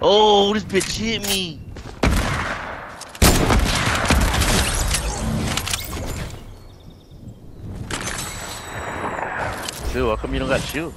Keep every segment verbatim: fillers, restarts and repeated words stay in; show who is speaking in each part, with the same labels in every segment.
Speaker 1: Oh, this bitch hit me. Dude, how come you don't got shield?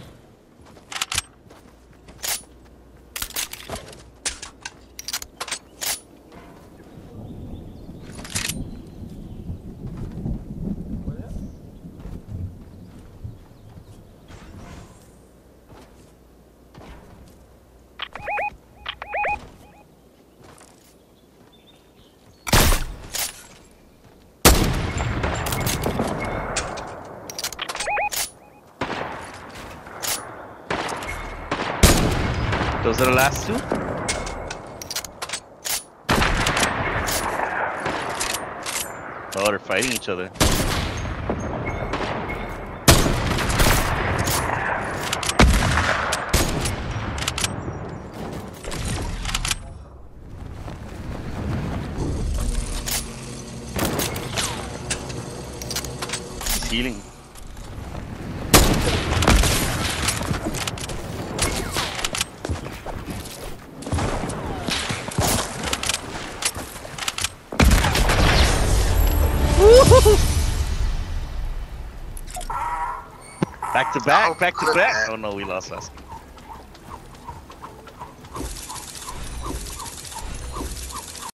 Speaker 1: Those are the last two? Oh, they're fighting each other. He's healing. Back to back, back to back. Oh no, we lost last.